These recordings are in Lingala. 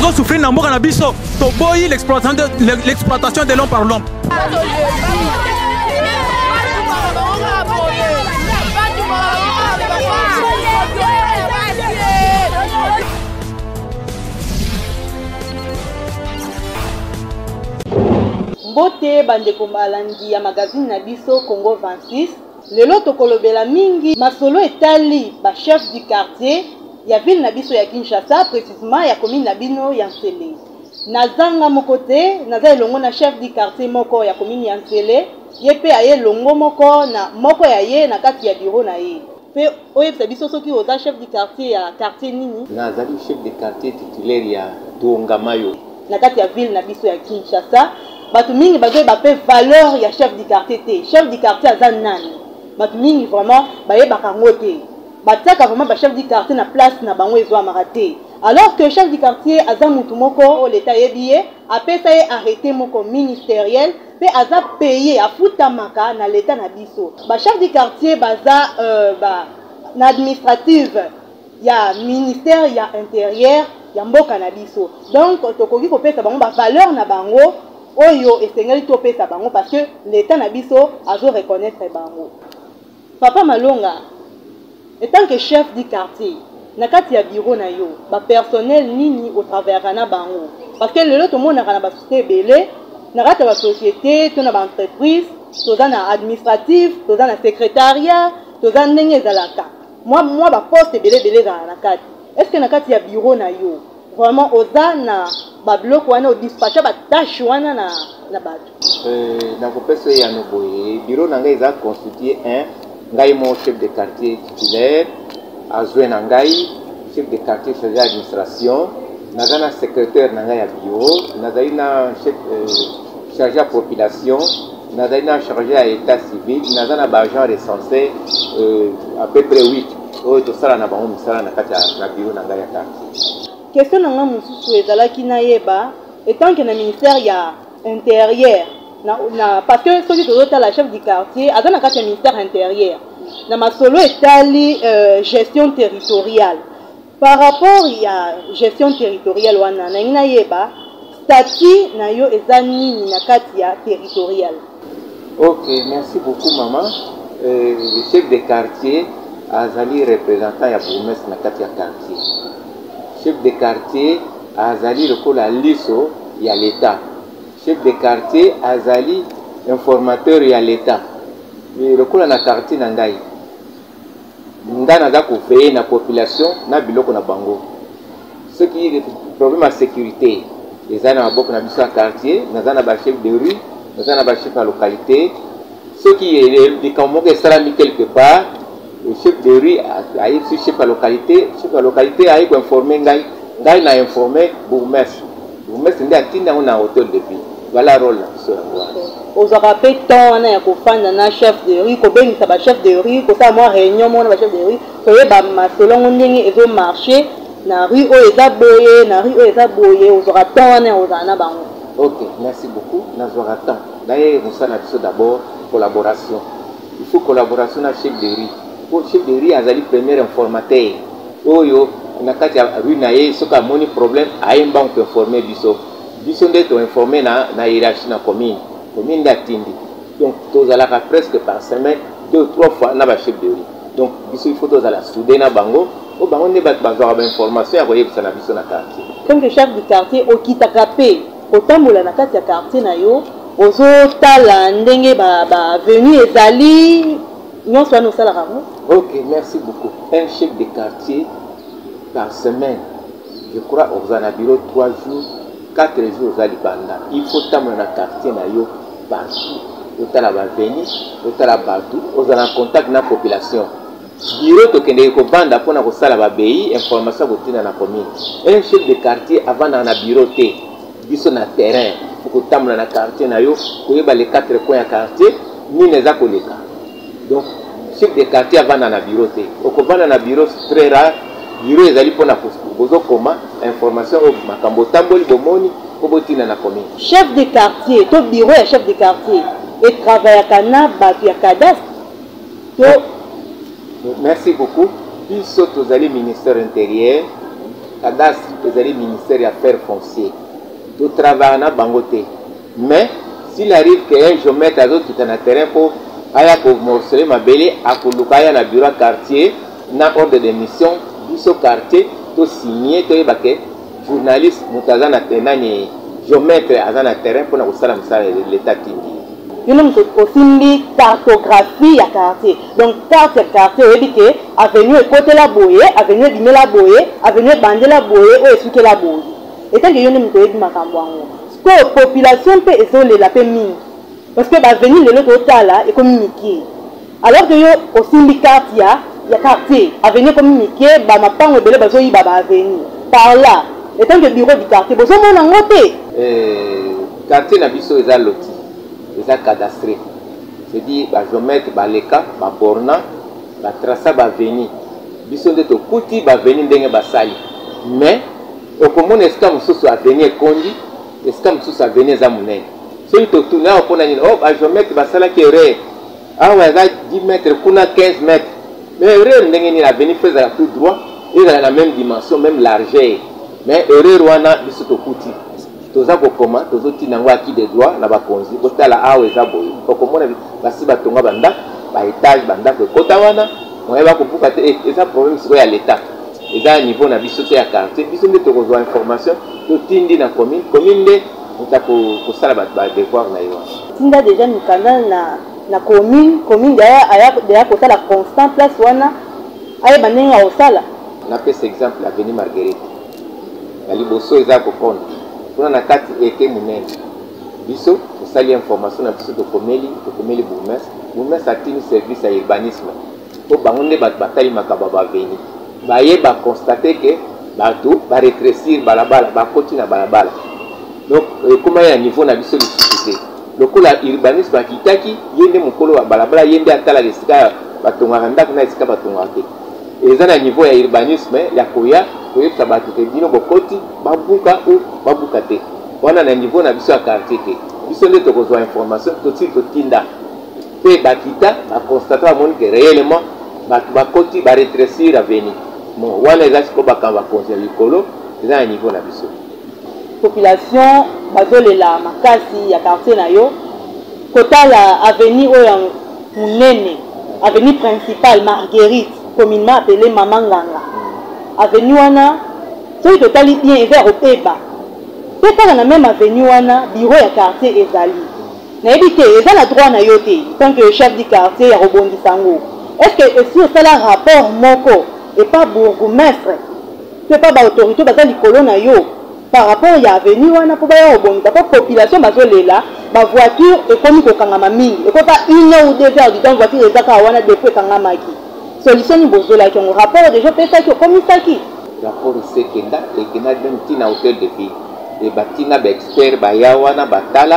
tozo souffrir na mboka na biso toboyi l'exploitation de l'homme par l'homme. Mbote bandeko balandi ya magazine na biso Congo 26 lelo tokolobela mingi masolo etali ba chef du quartier ya ville na biso ya Kinshasa, précisément ya commune na bino ya Nsele. Nazanga mokote naza elongo na chef du quartier moko ya commune ya Nsele, ye pe aye longo moko na moko ya ye na kati ya bureau na ye. Pe oyebisa biso soki oza chef du quartier ya quartier nini? Nazali chef de quartier titulaire ya Tongamayo na kati ya ville na biso ya Kinshasa. Batu mingi bazoye bape valeur ya chef du quartier te. Chef du quartier aza nani? Batu mingi vraiment baye bakango te. Bataka vraiment ba chef du quartier na place na bango ezwa maraté. Alors que chef du quartier aza mutu moko l'état yebiye apesa ye arrêté moko ministériel pe aza payé afutamaka na l'état na biso. Ba chef du quartier baza na administrative ya ministère ya intérieur ya mboka na biso. Donc tokoki kopesa bango ba valeur na bango oyo esengeli topesa bango parce que l'état na biso azo reconnaître bango. Papa Malonga, étant que chef du quartier, na kati ya bureau na yo, ba personnel nini au travers na bango parce que le lot monde na ba société belé, na kati ba société, to na ba entreprise, to na administratif, to na secrétariat, to na ndenge ezalaka. Moi ba poste belé na kati. Est-ce que na kati ya bureau na yo vraiment ozana ba bloc wana o dispatcher ba tâche wana na bato? Na kopesa ya no boye bureau na ngai za constitué ngai mon chef de quartier titulaire azwe na ngai chef de quartier chargé d'administration nazana secrétaire na ngai ya bureau nazali na chef chargé à population nazali na chargé à état civil nazana ba agent recensé à peu près 8 oyo tosala na bango misala na kati na bureau na ngai ya quartier. Question nanga mususu ezalaki na yeba étant que na ministère ya intérieur na parce que soki tozota la chef du quartier aza na kati ya ministère intérieur na masolo etali gestion territoriale. Par rapport ya gestion territoriale wana na ngina yeba statut na yo eza nini na kati ya territoriale? Ok, merci beaucoup maman. Le chef de quartier azali représentant ya bourgmestre na kati ya quartier. Chef de quartier azali lokola liso ya l'état. Chef de quartier azali informateur ya l'état. Lokola na quartier na ngai ngana za kofeye na population na biloko na bango. Ce qui est problème à sécurité ezana maboko na biso ya quartier, nazana ba chef de rue, nazana ba chef à localité. Ce qui est des kamoko esalami quelque part, le chef de rue a été chef à localité, chef à localité a été informé ngai na informé bourgmestre. Bourgmestre ndi atinda na hôtel de ville. Voilà rôle sur moi. Aux rappelé tant na ya kofanda na chef de rue ko bengisa ba chef de rue ko sa moi réunion mona ba chef de rue ko yeba masolongo ndenge ezo marcher na rue o eza boye na rue o eza boye aux tant na ozana bango. OK, merci beaucoup. Nazora tant. D'ailleurs nous ça na biso d'abord collaboration. Il faut collaboration na chef de rue. Pour chef de rue azali premier informateur. Oyo na kati ya rue na ye soka moni problème ayemba on peut informer biso. Biso ndeto informé na hiérarchie na commune d'Atindi. Donc tous à la presque par semaine 2 ou 3 fois na ba chef de rue. Donc biso il faut tous à la souder na bango o bango ne ba bazwa ba information ya koyebisa na biso na quartier. Comme le chef du quartier okitaka pe otambola na kati ya quartier na yo ozo tala ndenge ba venu ezali non soit nous ça la ramo. OK, merci beaucoup. Un chef de quartier par semaine, je crois aux en bureau 3 jours, 4 jours aux banda. Il faut tambola na quartier na yo partout. Otala ba veni, otala batu, aux en contact na population. Bureau to kende ko banda pona ko sala ba bei information ko tina na commune. Un chef de quartier avant na bureau te. Biso na terrain, ko tambola na quartier na yo, ko yeba les 4 coins ya quartier, ni les akoleka. Donc chef de quartier avant na bureau te. Oko banda na bureau très rare. Bureau ezali pona bozo koma information o makambo tamboli bomoni ko botina na commune. Chef de quartier, to bureau ya chef de quartier et travaille kana batu ya cadastre. Merci beaucoup. Biso tozali ministère intérieur cadastre ezali ministère des affaires foncières to travailler na bangote. Mais s'il arrive qu'un géomètre a d'autres qui est dans terrain pour aya ko morceler mabele akoluka ya na bureau quartier na ordre de mission biso quartier to signer to yebake journaliste mutazana tenani géomètre azana terrain pour na kusala msala l'état tindi. Nous avons aussi cartographie à quartier. Donc, carte quartier, on dit que avenue côté la boye, avenue bimé la boye, avenue bandé la boye, ou expliquer la boye. Et tant que nous avons dit que la population peut isoler la paix mine. Parce que l'avenue de l'autre côté là est communiquée. Alors que nous avons aussi carte, il y a quartier, avenue communiquée, ma panne, belé, bazo y baba avenue. Par là, et tant que le bureau du quartier, vous avez un côté. Quartier n'a biso est à loti. Les cadastrés, c'est-à-dire les géomètres, les cas, les bornans, les traçats, les venus. Ils sont des coutis, les venus de Basali. Mais, au commun, est-ce que nous sommes venus condi, est-ce que nous sommes venus à Mounen? Si nous tournons, on a dit, oh, les géomètres, Basala qui est rare. Ah, on a 10 mètres, on a 15 mètres. Mais rare, on a venu faire tout droit, il a la même dimension, même largeur. Mais rare, on a dit, c'est au coutis. Toza kokoma tozo tinango aki de droit na bakonzi kotala awe za boye okomona basi batonga banda ba étage banda ko kota wana moyeba ko buka te eza problème siko ya l'état eza niveau na biso te ya quartier biso nde tokozwa information to tindi na commune nde mutako kosala ba devoir na yo tinda déjà mikanda na commune aya kosala constant place wana aye banenga osala na pesa exemple avenue Marguerite na liboso eza ko konde on a 4 eke munene biso osali information na biso tokomeli bourgmestre atini service ya urbanisme po bango nde bato batali makaba baveni bayeba constate ke bato baretrécir balabala bakoti na balabala donc ekoma ya niveau na biso lisusu te lokola urbanisme akitaki ye nde mokolo wa balabala ye nde atalaka esika batongaka ndako na esika batongaka te eza na niveau ya urbanisme ya koyebisa bato te bino bokoti babuka ou babuka te wana na niveau na biso ya quartier te biso nde tokozwa information toti totinda mpe bakita baconstate bamoni ke réellement bato bakoti baretrécir aveni bon wana eza siko bakamba bakonzi ya likolo eza na niveau na biso population bazolela makasi ya quartier na yo kotala avenue oyo munene avenue principale Marguerite communément appelée Mama Nganga avenue wana soki totali bien eza opeba mpe kaka na même avenue wana bureau ya quartier ezali nayebi te eza na droit na yo te tant que chef du quartier ya kobongisa yango est ce que esi osala rapport moko epa bourgmestre to epa baautorité baza likolo na yo par rapport ya avenue wana mpo baya kobongisa mpo population bazolela bavoiture ekomi kokangama mingi ekota 1 heure ou 2 heures du temps voiture ezaka wana depo ekangamaki solution ni bozolaki yango rapport deja opesaki okomisaki rapport esekenda ekenda même ntina hôtel de ville e batina baexpert baya wana batala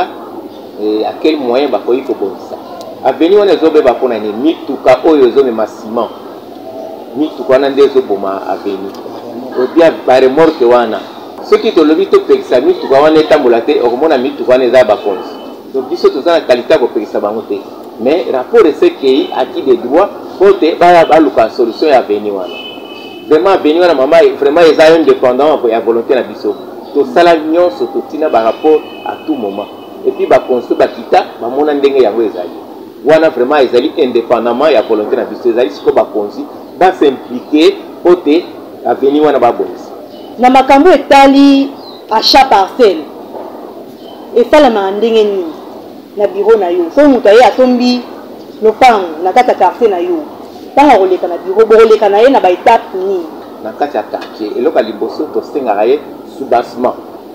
à quel moyen bakoki kobongisa avenue wana ezobeba mpona nini mituka oyo ezomema ciment mituka wana nde ezoboma avenue obia baremorke wana soki tolobi topekisa mituka wana etambola te okomona mituka wana eza bakonzi donc biso toza na qualité ya kopekisa bango te mais rapport esekei aki de droit po te baluka solution ya avenue wana vraiment avenue wana mama vraiment eza indépendant ya volonté na biso tosala nyonso totina barapport à tout moment et puis baconstruire bakita bamona ndenge yango ezali wana vraiment ezali indépendamment ya volonté na biso ezali siko bakonzi basimplike po te avenue wana babongisa na makambo etali achat parcelle esalamaka ndenge nini na bureau na yo so moto aye atombi lopango na kati ya quartier na yo ntango akoleka na bureau bokoleka na ye na baetape nini na kati ya quartier eloko ya liboso tosengaka ye soubassement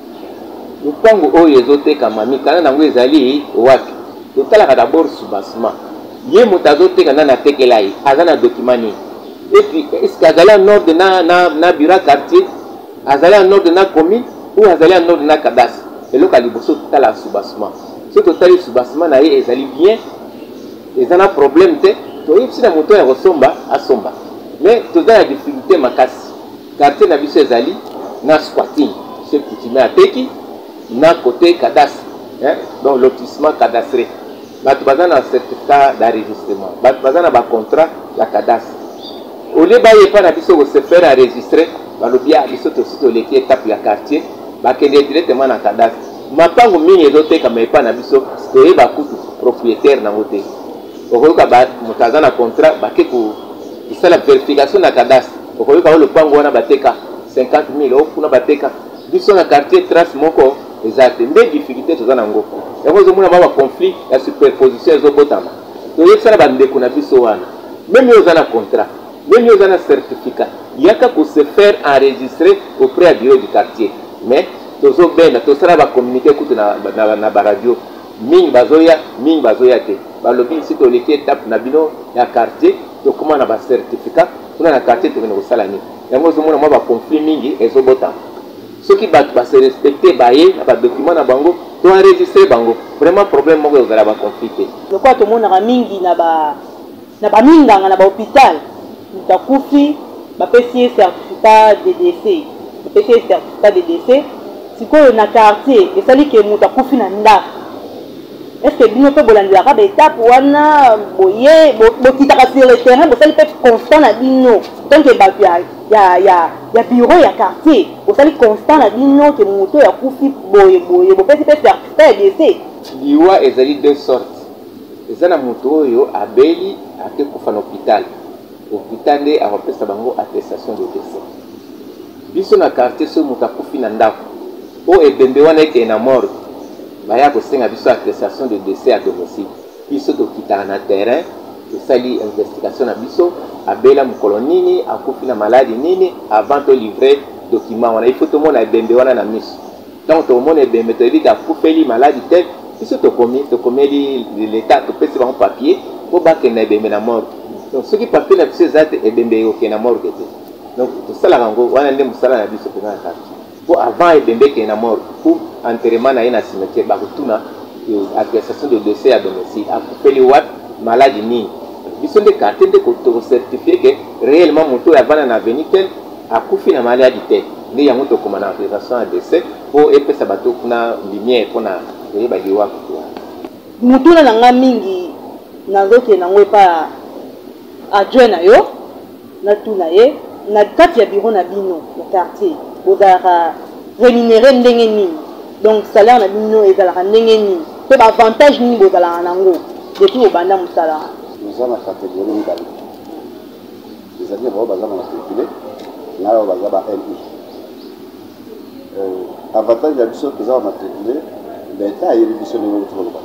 lopango oyo ezotekama mikanda nango ezali wapi totalaka d'abord soubassement ye moto azoteka nani atekela ye aza na document nini epuis estce azali en ordre na bureau quartier azali en ordre na commune ou azali en ordre na cadastre eloko ya liboso totala soubassement so totali soubassement na ye ezali bien eza na problème te toyebisi na moto ya kosomba asomba mais toza na difficulté makasi quartier na biso ezali na squatting ce coutume ateki na côté cadastre donc lotissement cadastré bato baza na certificat d'enregistrement bato baza na bacontrat ya cadastre au lieu baye pas na biso ko se faire enregistrer balobia biso to sito leki étape ya quartier bakende directement na cadastre mapango mingi ezoteka mais pas na biso toyeba kutu propriétaire nango te okoyoka moto na contrat bake kosala vérification na cadastre okoyoka o lopango wana bateka 50 000 okuna bateka biso na quartier trace moko eza te nde difficulté toza nango yango ozomona ma baconflit ya superposition ezobotama toyebisana bandeko na biso wana même yo oza na contrat même yo oza na certificat yaka kose faire enregistrer auprès ya bureau du quartier mais tozobenda tosala bacommuniqué kutu na baradio mingi bazoya te balobi si toleki étape na bino ya quartier tokoma na bacertificat kuna na quartier tokende kosala nini yango ozomona mwa baconflit mingi ezobotama soki bato base respecte baye na badocument na bango to enregistre bango vraiment problème moko ezala baconflit te lokola tomonaka mingi na baminganga na bahôpital moto akufi bapesi ye certificat de décès bapesi ye certificat de décès sikoyo na quartier esali ke moto akufi na ndako est-ce que bino mpe bolandelaka baétape wana boye bokitaka sur le terrain bosali mpe constant na bino tonke bato ya bureau ya quartier bosali constant na bino ke moto oyo akufi boye bopesi mpe certificat ya décès liwa ezali deux sortes eza na moto oyo abeli ake kufa na hôpital nde akopesa bango attestation de décès biso na quartier soki moto akufi na ndako o ebembe wana eke na morgue baya kosenga biso attestation de décès à domicile biso tokitaka na terrain tosali investigation na biso abela mokolo nini akufi na maladi nini avant tolivre document wana ifo tomona ebembe wana na miso donc tomona ebembe toyebi te akufeli maladi te biso tokomeli l'état topesi bango papier po bakende na ebembe na morgue donc soki papier na biso eza te ebembe ekokende na morgue te donc tosalaka yango wana nde mosala na biso mpenza na quartier po avant ebembe ekende na morgue pour enterrement na ye na cimetière bakotuna attestation de décès à domicile akufeli wat maladi nini biso nde quartier nde tokocertifie ke réellement moto oyo avanda na avenue tel akufi na maladi te nde yango tokoma na attestation ya décès po epesa bato kuna lumière mpona koyeba liwa kutu wana mutuna na nga mingi nazokende nango epa adjoint na yo natuna ye na kati ya bureau na bino na quartier bozalaka rémunéré ndenge nini donc salaire na bino ezalaka ndenge nini mpe baavantage nini bozalaka nango depuis obanda mosala oza na catégorie mibale ezali bao baza na matricule na oyo baza ba mi avantage ya biso toza bamatricule leta ayebi biso ndenge outi koloba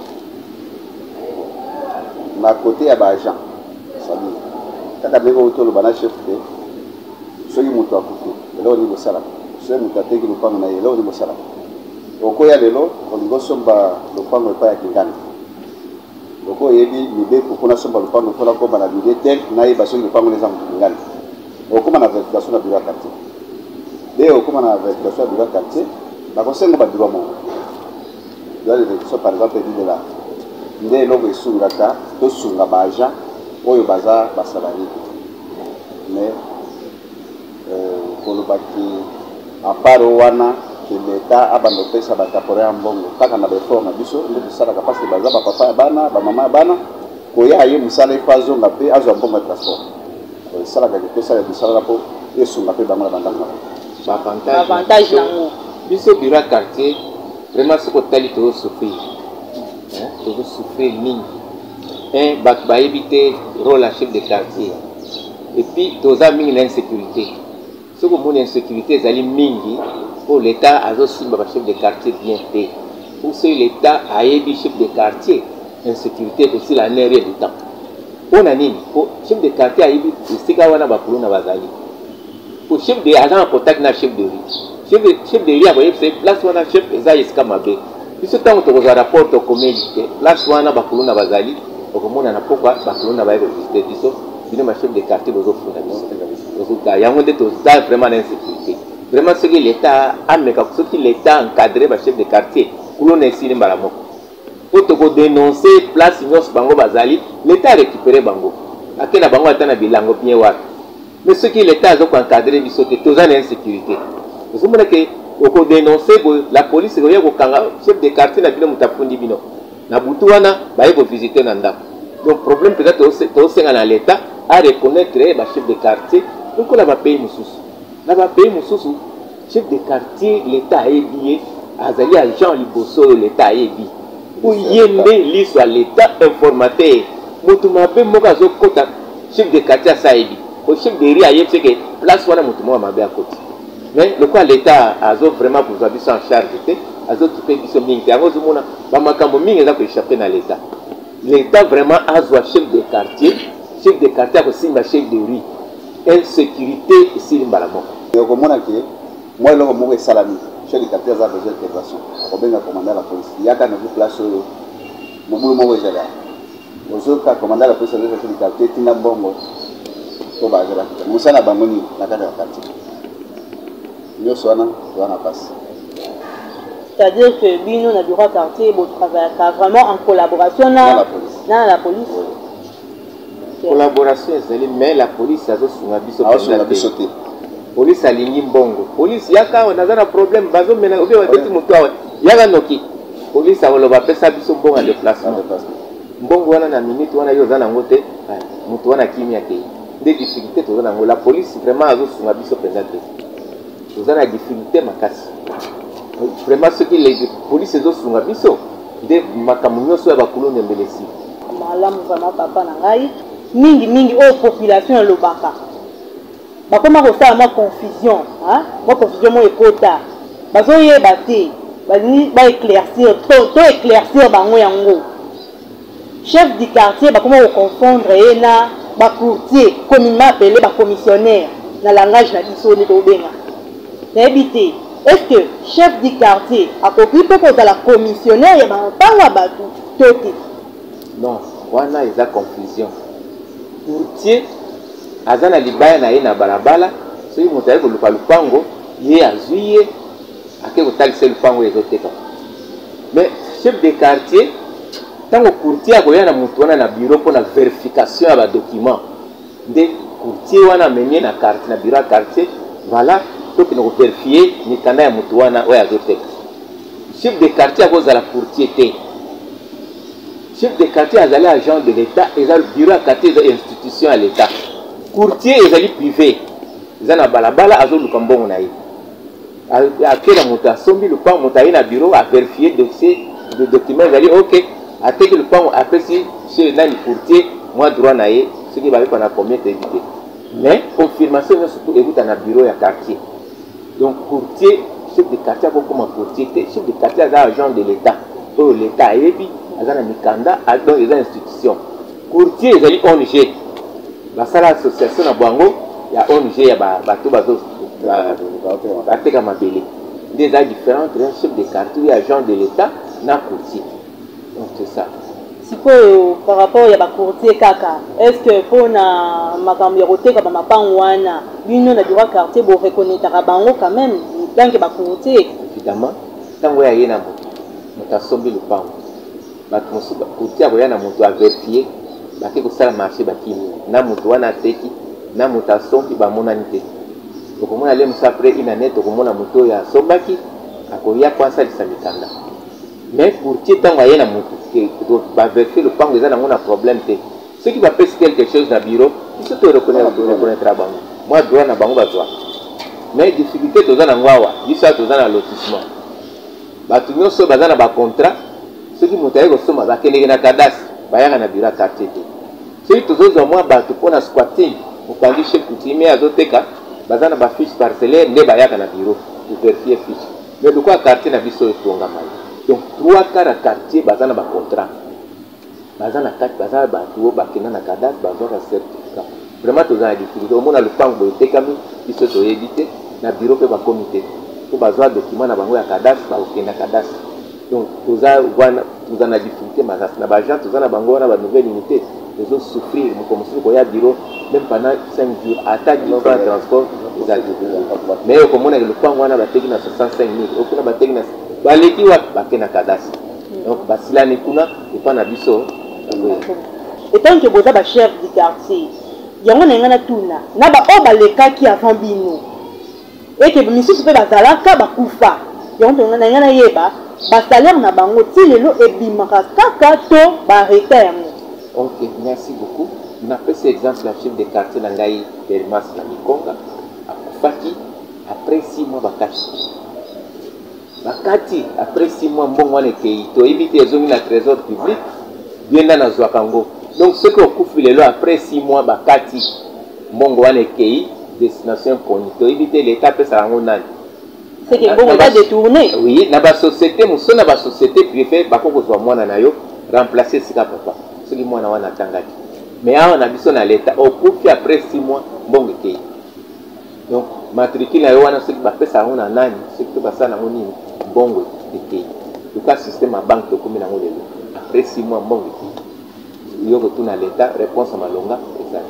na kote ya baagent cestadire kaka ndenge outi oloba na chef te soki moto akufi eloko nini bosalaka soki moto ateki lopango na ye eloko nini bosalaka okoya lelo olingi osomba lopango epai ya kingana loko oyebi mibeko mpona somba lopango mpona komba na bide tel nayeba soki lopango neza moto kingana okóma na verification na bureau ya quartier nde okóma na verification ya bureau ya quartier bakosenga babureau moko bureau de verification par exemple edidela nde eloko esungaka tosunga baagent oyo baza basalarié mais kolobaki apart wana ke leta abanda kopesa bataporea ya mbongo kaka na baeffort na biso nde tosalaka parce baza bapapa ya bana bamama ya bana koya ye mosala epo azonga mpe azwa mbongo ya transport esalaka ke tosala misalala mpo esunga mpe bango na bandako baavantage nango biso bureau ya quartier vraiment soki otali tozosouffrir mingi bato bayebi te rôle ya chef de quartier et puis toza mingi na insécurité soki omoni insécurité ezali mingi po l'état azosimba bachef de quartier bien te pour soki l'état ayebi chef de quartier insécurité ekosila na rien du temps mpona nini po chef de quartier ayebi esika wana bakuluna bazali po chef de aza na contact na chef de rue chef de rue akoyebisa place wana chef eza esika mabe biso ntango tokozwa rapport tokomeli te place wana bakuluna bazali okomona na pokwa bakuluna baye kovisite biso bino bachef de quartier bozofunda biso yango nde toza vraiment na insécurité vraiment soki l'état ameka soki l'état encadré bachef de quartier kuluna esili mbala moko po tokodénonce place nyonso bango bazali l'état récupéré bango ake na bango ata na bilango bien wapi mais soki l'état azokoencadré biso te toza na insécurité ozomona ke okodénonce boye la police ekoya kokanga chef de quartier na bino moto afundi bino na butu wana baye kovisite na ndako Donc problème peut-être aussi dans l'État à reconnaître les chefs de quartier. Donc on va payer Moussous. On va payer Moussous. Chef de quartier, l'État a ébié. Azali agent liboso l'État a ébié. Pour yembe l'issue à l'État informateur. Motumabe mokazo kota chef de quartier ça ébi. Au chef de riz a yébi c'est que place wana motumo mabe à côté. Mais le quoi l'État a vraiment pour avoir ça en charge. Azo qui fait biso mingi. Azo mona ba makambo mingi za ko échapper dans l'État. L'État vraiment a un chef de quartier aussi ma chef de rue. Insécurité ici Mbalamoko. Et au moment que moi le moment est salami, chef de quartier a besoin d'intervention. Au bien le commandant de la police. Il y a quand même place au moment où j'ai là. Aux autres commandant de la police, le chef de quartier Tina Bongo. Au bas de là. Moussa na bangoni na cadre de quartier. Nous sommes en passe. C'est-à-dire que Bino na bureau quartier bon travail vraiment en collaboration dans la police. Okay. Collaboration mais la police a besoin de police a ligne bongo. Police yaka on a un problème bazo mena obi wa beti moto yaka noki. Police a lo ba pesa biso bongo en déplacement. Bongo wana na minute wana yo zana ngote moto wana kimia ke. Des difficultés to zana la police vraiment azo sunga biso pendant to zana difficulté makasi. Vraiment ce que les polices ont sunga biso de makamunyo so ba kulone mbelesi. Malamu vraiment papa na ngai mingi population lobaka. Ba koma ko sa ma confusion, hein? Mo confusion mo ekota. Bazo yeba te, ba éclaircir, to éclaircir bango yango. Chef du quartier ba koma ko confondre ena ba courtier, communément appelé ba commissionnaire na langage na biso ni to benga. Na ebité est-ce que chef du quartier a compris que la commissionnaire est pas batu? Non, wana eza confusion. Courtier azana libaya na ye na balabala, so yi motaye ko lupa lupango, ye azuye ake ko talise lupango ezoteka. Mais chef de quartier tango courtier akoya na mutu wana na bureau pour la vérification ya document. De courtier wana menye na quartier na bureau quartier, voilà. Donc nous vérifier ni kana ya mutu wana oya azoteka. Chef de quartier a cause la courtier te. Chef de quartier azali agent de l'État et le bureau à quartier des institutions à l'État. Courtier ezali privé. Zana balabala azo lukambongo na ye. Akela mutu asombi lupango mutu aye na bureau a vérifier dossier de documents ezali OK. Ateki lupango apesi chez nani courtier moi droit na ye ce qui va être na combien d'éviter. Mais confirmation surtout écoute na bureau ya quartier. Donc, courtier, chef de quartier, comme courtier, chef de quartier, c'est agent de l'État. Pour l'État, il y a un Mikanda, dans les institutions. Courtier, il y a ONG. Dans l'association à Bango, il y a ONG, il y a bateau, des gens différents, chef de quartier, agent de l'État, n'a courtier. Donc, c'est ça. Si par rapport à la courtier kaka, est-ce que pour na makambiroté comme ma panwana, l'union na droit quartier pour reconnaître bango quand même tant que ba courtier. Évidemment, tant que y a na moto asombi le pango. Ba courtier aboya na moto a vérifier, ba ke ko sala marché ba kimi. Na moto wana teki, na moto asombi ba monanité. Donc on aller musa après une année to komona moto ya sombaki, akoya kwa sa lisamikanda. Mais courtier tant que y a na moto va vérifier le pango, ils ont un problème. Ceux qui va faire quelque chose dans le bureau, ils se reconnaître à Bango. Moi, je dois na Bango. Mais difficulté, tu as un wawa, ils sont un lotissement. Tu as un contrat, ceux qui m'ont dit que tu as un cadas, tu as un bureau à quartier. Ceux qui ont un un squatting, tu as un chef coutumier à Zoteka, tu as un fiche parcellaire, tu as un bureau pour vérifier fiche. Mais de quoi quartier n'a pas besoin de donc, 3 quarts à quartier, bazana ba contrat. Bazana 4, bazana ba tuo, bakina na kadas, bazana certificat. Vraiment, tu as des difficultés. Au moins, le pango, il y a des choses à éviter, na bureau, il y a un comité. Pour bazana document, na bango ya kadas, ba ok na kadas. Donc, tu as des difficultés, na bajan, tu as na bango, na ba nouvelle unité. Les autres souffrir, nous commençons à bureau, même pendant 5 jours, à ta 10 francs de transport, ils ont dit. Mais au moment où le pango, on a battu na 65 000, on a battu na baleki wa bakena kadasi. Donc basila ne kuna et pas na biso. Et tant que boza ba chef du quartier, yango na ngana tuna na ba o baleka ki avant bino. Et que misusu pe bazalaka ba kufa. Yango na ngana yeba ba salaire na bango ti lelo ebimaka kaka to ba arrêter yango. Ok, merci beaucoup. On a fait cet exemple la chef de quartier Nangaï Dermas na Mikonga. Akufaki après 6 mois bakati après 6 mois bon wana kei to éviter ezongi na trésor public bien na Zwakango. Donc ce que okufi lelo après 6 mois bakati mbongo wana kei destination poni to éviter l'état pesa rango nani. C'est que bon on va détourner. Oui, na ba société muso na ba société privée bakoko zwa mwana na yo remplacer sika papa. Ce qui mwana wana tangaki. Mais on a besoin de l'état okufi après 6 mois mbongo kei. Donc matricule na yo wana ce qui ba pesa rango na nani, ce qui ba sana ngoni bongo kei. Le cas système à banque to komi na ngo lelo. Après 6 mois mbongo kei. Yo retourne à l'état, réponse à Malonga exact.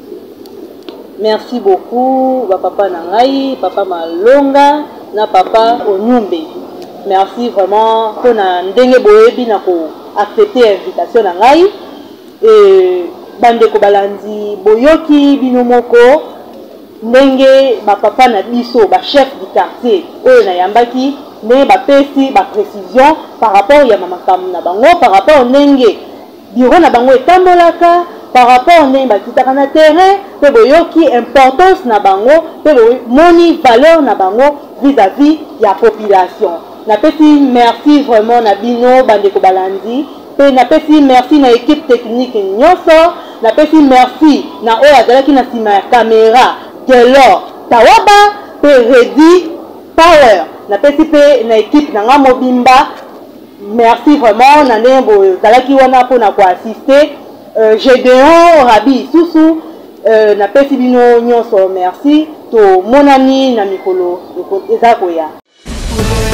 Merci beaucoup, papa Nangai, papa Malonga, na papa Onyumbe. Merci vraiment pour ndenge boyebi na ko accepter l'invitation Nangai. Et bandeko balandi boyoki binomoko ndenge ba papa na biso ba chef du quartier oyo na yambaki ne ba pesi ba précision par rapport ya mamakam na bango par rapport ndenge bureau na bango etambolaka par rapport ndenge bakitaka na terrain pe boyoki importance na bango pe moni valeur na bango vis-à-vis ya population. Na pesi merci vraiment na bino bandeko balandi pe na pesi merci na équipe technique nyonso na pesi merci na oyo azalaki na sima ya caméra Delor Tawaba pe Ready Power na pesi pe na équipe na nga mobimba. Merci vraiment na ndembo zalaki wana po na ko assister Gédéon Rabi Susu na pesi bino nyonso merci to monani na mikolo ezako ya